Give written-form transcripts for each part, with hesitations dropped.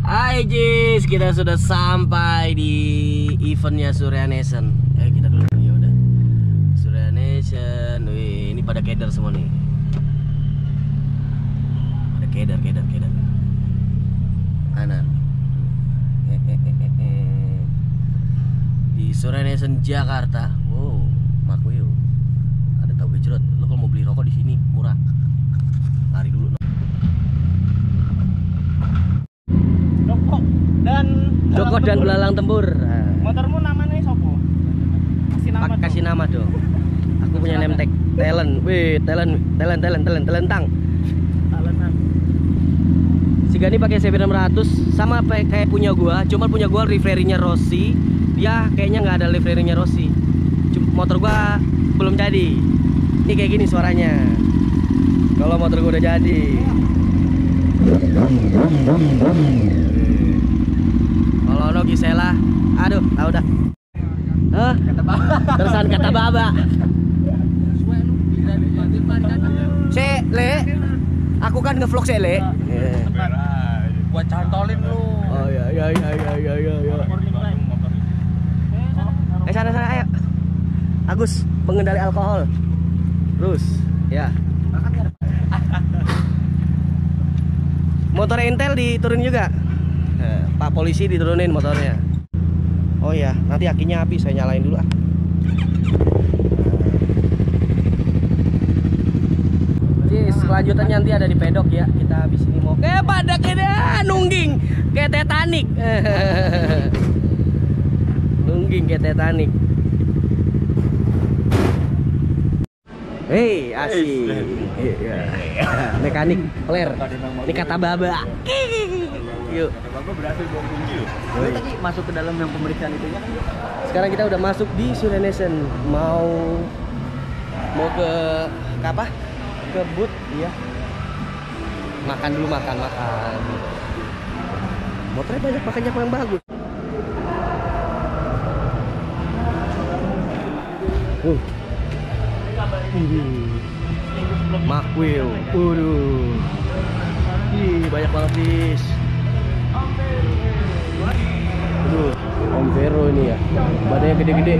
Hai Jis, kita sudah sampai di eventnya Surya Nation. Kita dulu ya udah. Surya Nation. Wih, ini pada keder semua nih. Ada keder. Mana? Di Surya Nation Jakarta. Wow, Makwil. Ada tahu gejrot. Lo kalau mau beli rokok di sini murah. Lari dulu. Joko dan belalang tempur. Motormu namanya sopo? Kasih nama dong. Aku punya name tag talent. Wih, talent tang. Si Gani pakai CB600 sama kayak punya gua, cuman punya gua liverynya Rossi. Dia kayaknya nggak ada liverynya Rossi. Motor gua belum jadi. Ini kayak gini suaranya. Kalau motor gua udah jadi. Kalau no Gisela, aduh, tahu dah. Terusan kata baba. Le, aku kan ngevlog Le. Gua cantolin lu. Oh iya. Sana ayo. Agus, pengendali alkohol. Terus, ya. Motor Intel diturunin juga. Pak polisi diturunin motornya. Oh ya, nanti akinya habis, saya nyalain dulu ah. Jadi selanjutnya nanti ada di pedok ya. Kita habis ini mau kayak pada kayak nungging kayak Titanic. Nungging kayak Titanic. Hei, asik. Mekanik Flair. Ini kata baba. Yuk. Bapak berhasil bawa kunci loh. Tadi masuk ke dalam yang pemeriksaan itunya kan. Sekarang kita udah masuk di Surya Nation. Mau ke apa? Ke booth ya. Makan dulu makan. Motornya banyak makanya yang bagus. Makwil. Banyak banget bis. Om Vero ini ya, badannya gede-gede.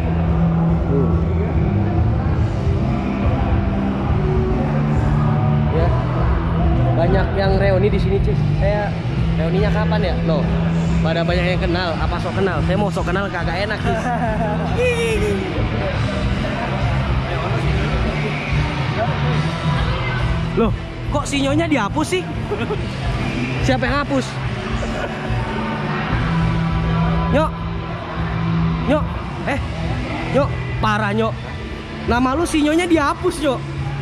Ya, banyak yang reuni di sini, Cis. Saya reuninya kapan ya? Loh, pada banyak yang kenal. Apa sok kenal? Saya mau sok kenal kagak enak, Cis. Loh, kok sinyonya dihapus sih? Siapa yang hapus? Nyok, parah Nyok. Nama lu sinyonya dihapus Nyok.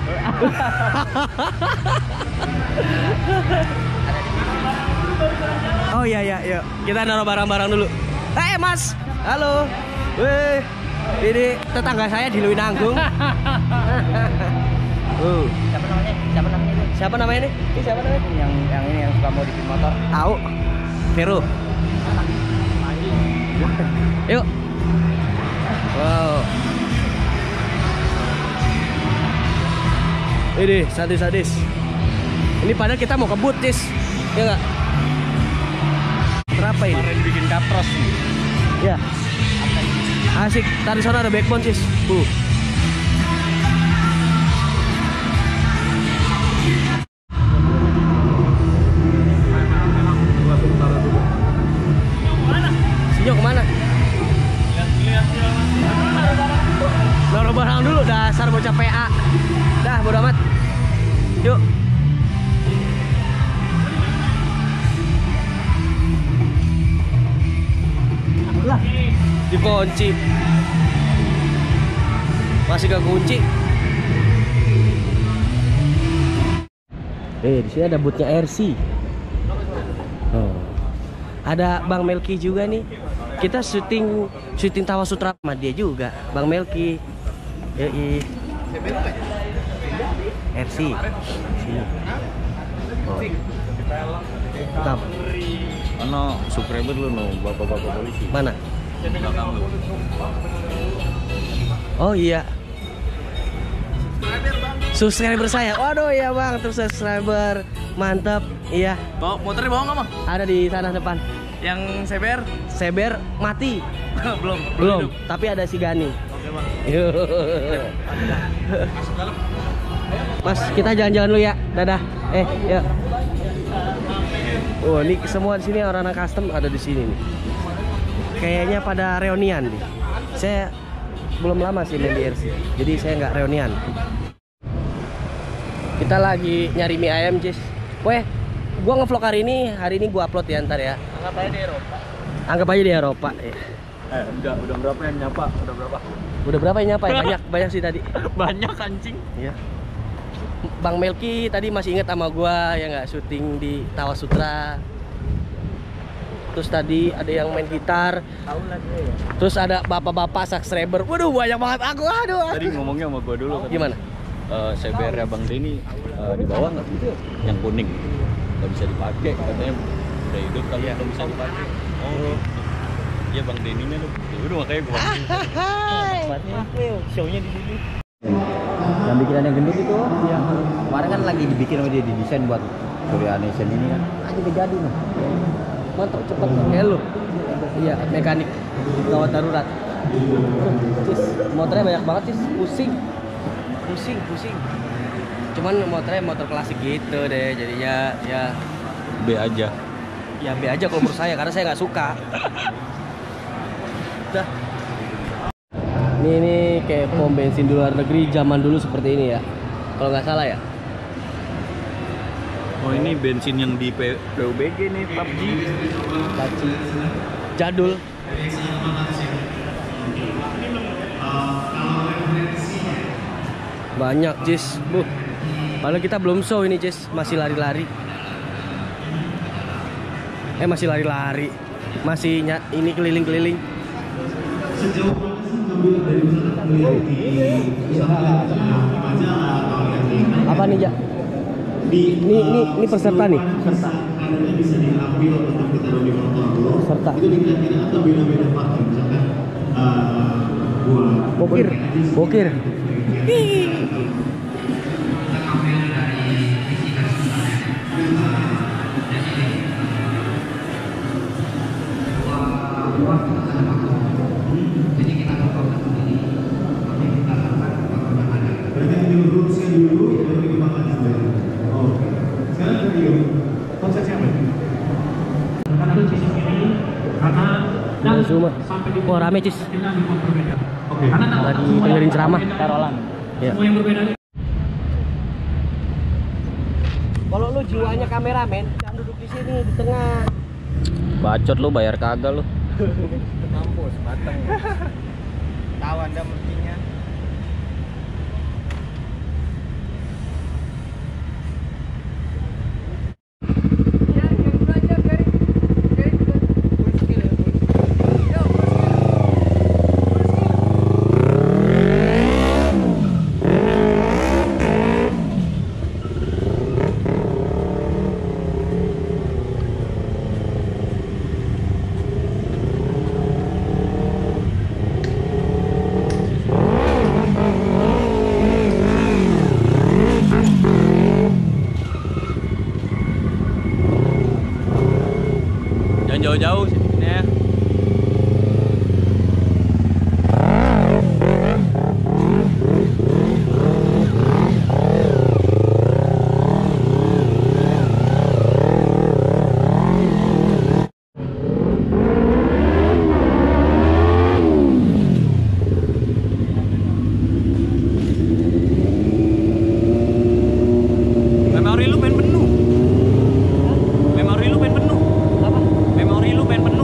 Oh iya, yuk. Kita naruh barang-barang dulu. Mas, halo. Weh, ini tetangga saya di Luwinanggung. Siapa namanya ini? Ini siapa namanya? Yang ini yang suka modifin motor. Tahu? Vero. Yuk. Wow. Ini sadis. Ini padahal kita mau ke booth, Cis. Ya enggak? Berapa ini? Kemarin bikin kapros nih. Ya. Asik. Tadi sana ada backbone, Cis. Sinyo kemana? Naruh barang dulu, dasar bocah PA. Dah, bodo amat. Yuk. Lah, dikunci. Masih gak kunci. Di sini ada bootnya RC. Ada Bang Melki juga nih. Kita syuting Tawa Sutra sama dia juga, Bang Melki. RC. Sini. Tetap. Ano, subscriber lu no, bapak-bapak polisi. Mana? Belakang lu. Oh iya. Subscriber saya. Waduh ya Bang, terus subscriber. Mantap. Iya, Bawa motornya bawa nggak, Bang? ada di sana depan. Yang seber? Seber mati. belum. Belum, hidup. tapi ada si Gani. Oke, Bang. Mas, kita jalan-jalan dulu ya. Dadah. Yuk. Oh, ini semua di sini orang custom ada di sini nih. Kayaknya pada reunian nih. Saya belum lama sih main di RC, jadi saya nggak reunian. Kita lagi nyari mie ayam, Jis. Weh, gua ngevlog hari ini gua upload ya ntar ya. Anggap aja di Eropa. Anggap aja di Eropa. Ya. Udah berapa yang nyapa? Udah berapa? Udah berapa yang nyapa ya? Banyak sih tadi. Banyak anjing. Iya. Bang Melki tadi masih inget sama gua ya nggak syuting di Tawa Sutra. Terus tadi ada yang main gitar. Tahu lah dia ya. Terus ada bapak-bapak subscriber. Waduh, banyak banget aku. Aduh. Tadi ngomongnya sama gua dulu kan. Gimana? CBR ya Bang Denny di bawah nggak gitu ya? Yang kuning nggak bisa dipakai katanya udah hidup kali ya, bisa dipakai. Oh, iya Bang Denny-nya tuh. Ya udah makanya gua. Show-nya di sini. Yang bikinan yang gendut itu, ya. Kemarin kan lagi dibikin sama dia, didesain buat Surya Nation ini kan. Aja udah jadi nih. Mantap, cepet kayak lu. Iya, mekanik gawat darurat. Cis, motornya banyak banget, Cis. Pusing. Cuman motornya motor klasik gitu deh, jadinya ya B aja. ya B aja kalau menurut saya, karena saya nggak suka. Udah. Ini kayak pom bensin di luar negeri zaman dulu seperti ini ya, kalau nggak salah ya. Oh ini bensin yang di PUBG nih, PUBG. Laci jadul. Banyak, Jis. Padahal kita belum show ini, Jis. Masih lari-lari. Masih lari-lari. Masih ini keliling-keliling. Apa nih, Jak? Ini peserta nih. Peserta. Bokir. Wah, rame, Cis. Lagi dengerin ceramah. Tarolan. Ya. Kalau lu jiwanya kameramen, jangan duduk di sini di tengah. Bacot lu, bayar kagak lu. Mampus, batang. Tahu Anda mestinya. Jangan jauh-jauh sini ya. Memori lu pengen penuh. Apa? Memori lu pengen penuh.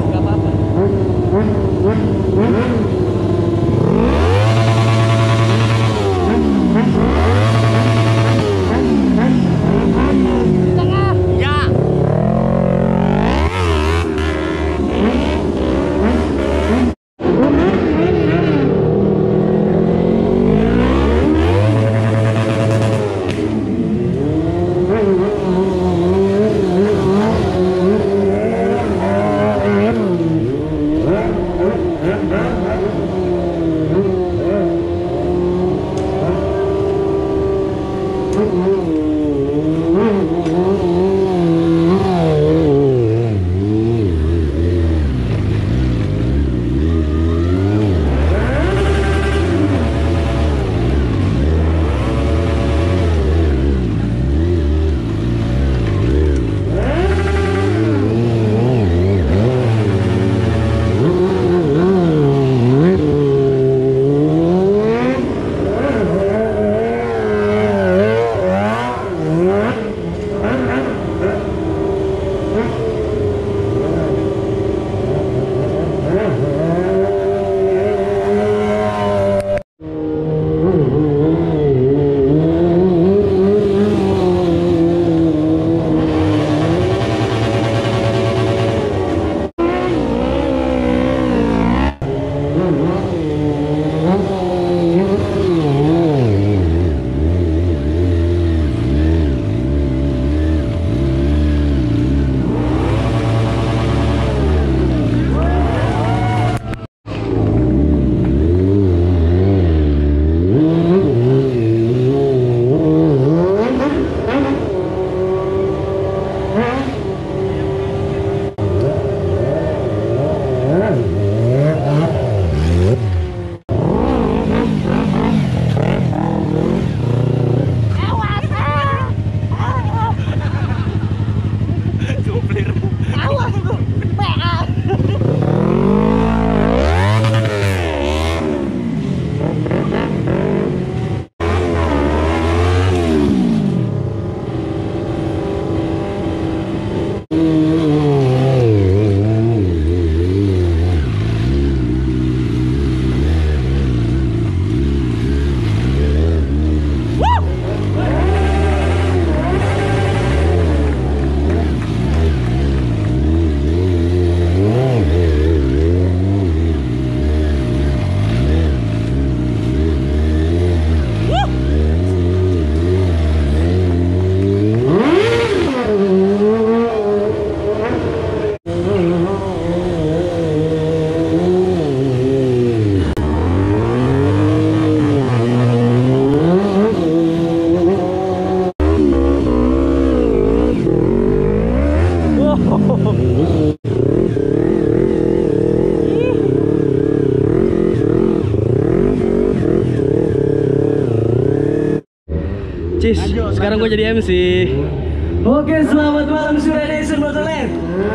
Cis, sekarang gue jadi MC. Oke, selamat malam Surya Nation Motorland.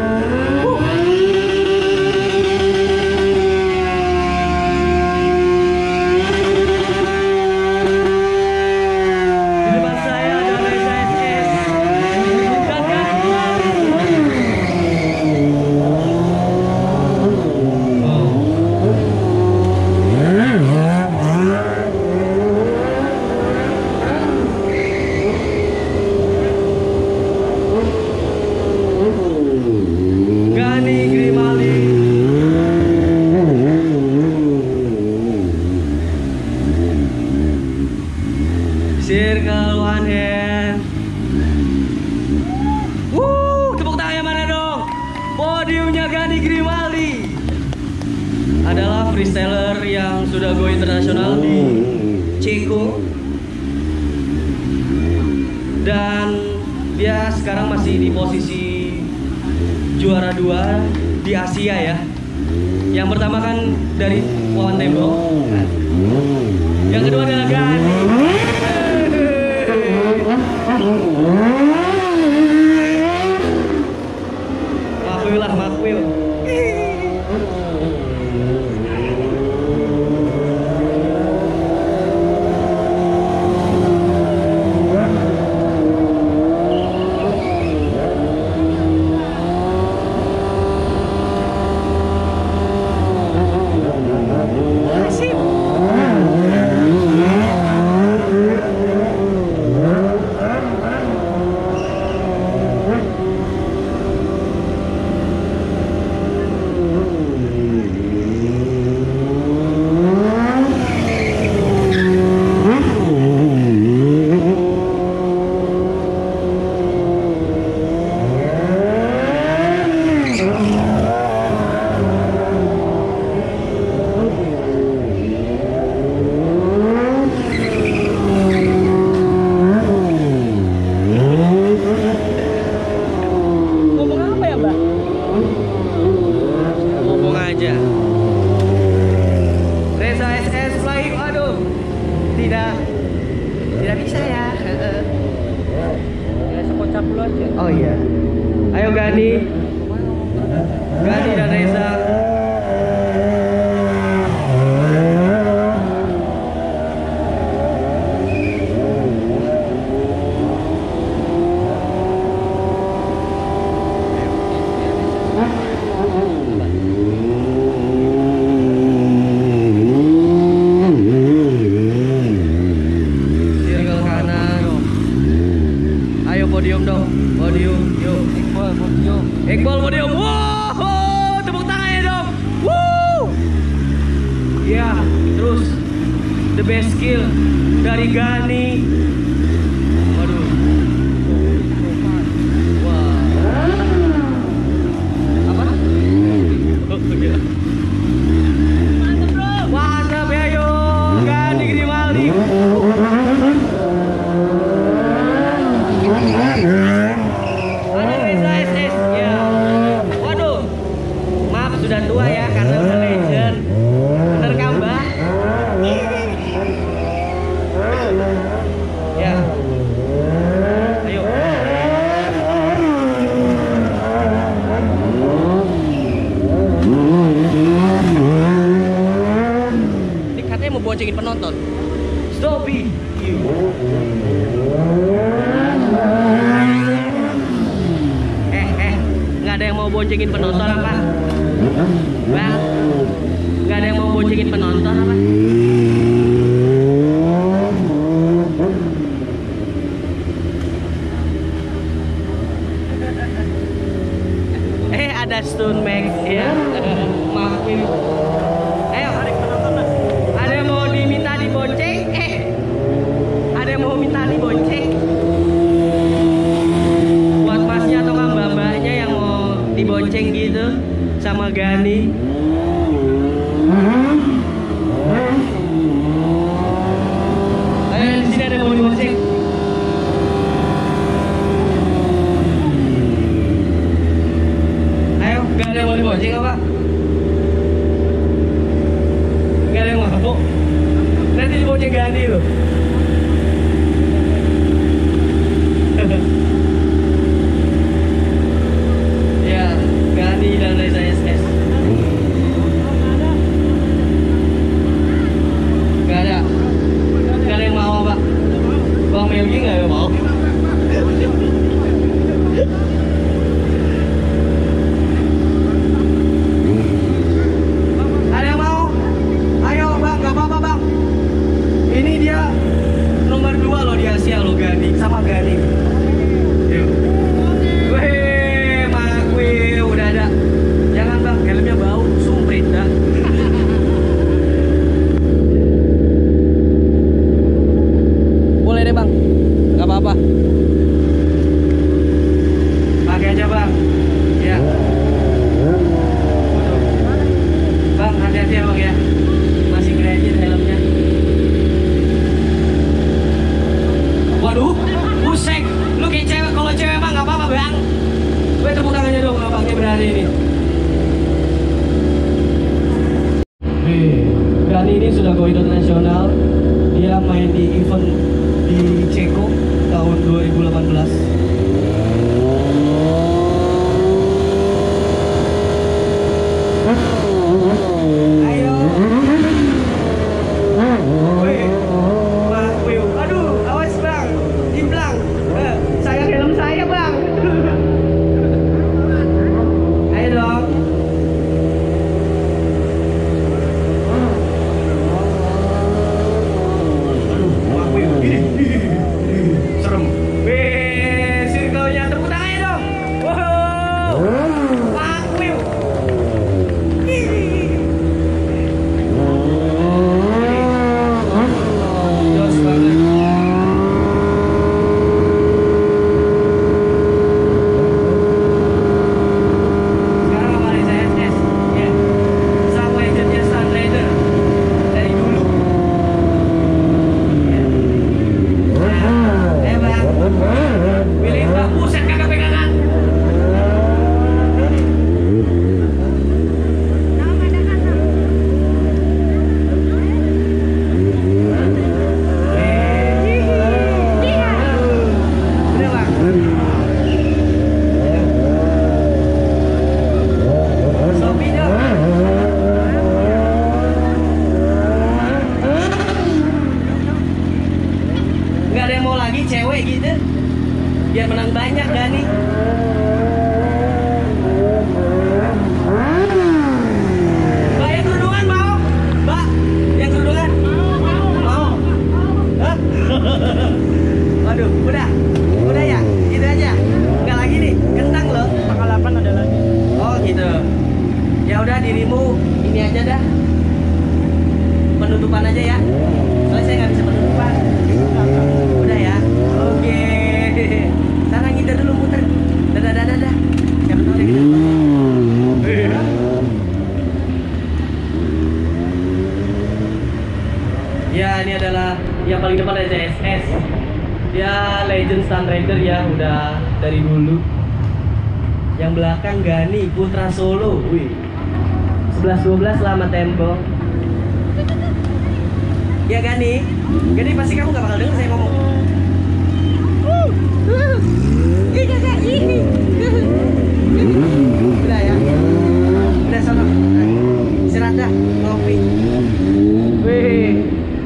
Di depan saya ada Reza SS dan Gani Grimaldi. Circle one hand. Tepuk tangannya mana dong? Podiumnya Gani Grimaldi adalah freestyler yang sudah go internasional di Ceko, dan dia sekarang masih di posisi juara 2 di Asia ya. Yang pertama kan dari Wawan Tembok, yang kedua adalah Gani. Makwil lah, makwil. Tidak bisa ya. Ya sekocak dulu aja. Oh iya. Ayo Gani dan Reza. Podium dong, podium, yuk. Iqbal podium, wow, tepuk tangannya dong, wow. Ya, terus the best skill dari Gani. Waduh, wah, apa? Mantap bro, mantap ya yo, Gani Grimaldi. Ada Reza SS ya. Waduh, maaf sudah tua ya karena udah legend. Bener kan Mbak? Ya. Ayo. Ini katanya mau boncengin penonton. Stop it. Nggak ada yang mau boncengin penonton apa? Bang, nggak ada yang mau boncengin penonton apa? Ada Stone Max ya. Maafin. Ayo, ada yang mau diminta dibonceng? Ada yang mau minta dibonceng? Buat masnya atau mbak-mbaknya yang mau dibonceng gitu sama Gani. Ayo di sini ada yang mau dibonceng. bonceng apa? Gak ada yang mabuk. Nanti dibonceng Gani loh. Ya, Gani dan Reza SS. Gak ada yang mau Pak. Bang Melgi gak ada yang mau. Ada yang mau? Ayo Bang, gak apa-apa Bang. Ini dia nomor 2 loh di Asia loh, Gani sama Gani. Yuk. Wih, Makwi udah ada. Jangan Bang, helmnya bau, sumprit dah. Boleh deh Bang, nggak apa-apa. Pakai aja Bang. Ya. Bang, hati-hati ya Bang ya. Masih kredit helmnya. Waduh, busek. Lu kayak cewek, kalau cewek Bang nggak apa-apa Bang. Gue tepuk tangannya dong, Abangnya berani ini. Gani ini sudah go internasional. Dia main di event di Ceko tahun 2018. Ayo. Wih, Wih, aduh, awas Bang, jimblang. Sayang helm saya Bang. Ayo dong. Serem. Wih, circle-nya tepuk tangan dong. Wow. Makwil. Jos banget. Sekarang apa nih saya SS? Ya. Sang legendnya Sun Raider. Dari dulu. Bang. Pilih Bang, buset kagak pegangan. Udah Bang. Sopi dong. Nggak ada yang mau lagi cewek gitu biar menang banyak Gani. Mbak yang kerudungan mau? Mbak yang kerudungan mau? Hah? Waduh, udah ya, gitu aja. Nggak lagi nih, kentang loh. Tanggal 8 ada lagi. Oh gitu. Ya udah dirimu ini aja dah. Penutupan aja ya. Soalnya saya nggak bisa penutupan. Udah ya. Oke. Sana ngindar dulu muter. Dadah. Siapa tahu deh kita. Ya, ini adalah yang paling depan ada SS. Dia legend Sun Raider ya, udah dari dulu. Yang belakang Gani Putra Solo. Wih. 11-12 lama tempo. Ya Gani pasti kamu gak bakal denger saya ngomong. Udah ya. Udah sana. Istirahat dah, ngopi. Wih.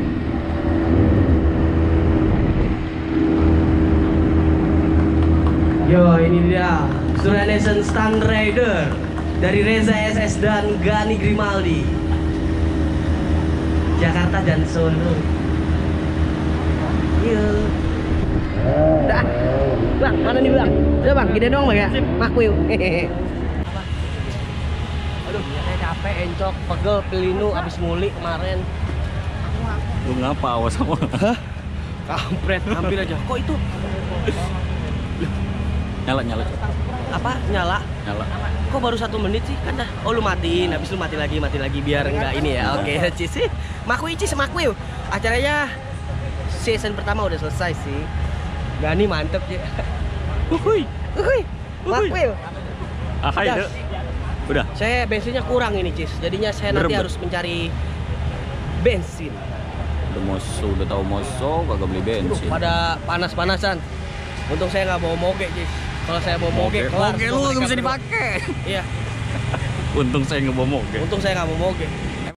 Yo, ini dia Suranesen Sun Raider dari Reza SS dan Gani Grimaldi. Jakarta dan Solo. Yuk. Dah. Bang, mana nih Bang? Udah Bang, gede dong Bang ya. Makwil. Aduh, saya capek, encok, pegel, pelinu, abis muli kemarin. Lu ngapa awas sama? Hah? Kampret, hampir aja. Kok itu? Nyala. Apa? Nyala? Nyala. Kok baru 1 menit sih? Kan dah. Oh lu matiin, habis lu mati lagi biar enggak ini ya. Oke, Cis. Makwil. Acaranya season pertama udah selesai sih. Gani mantep ya. Uhuy. Makwil. Ahai deh. Udah. Saya bensinnya kurang ini, Cis. Jadinya saya nanti Berebet. harus mencari bensin. Udah tahu moso, kagak beli bensin. Pada panas-panasan. Untung saya nggak bawa moge, Cis. Kalau saya bawa moge, kelar. Moge lu Semua nggak mereka bisa berdua. dipakai. Iya. Untung saya nggak bawa moge. Untung saya nggak bawa moge.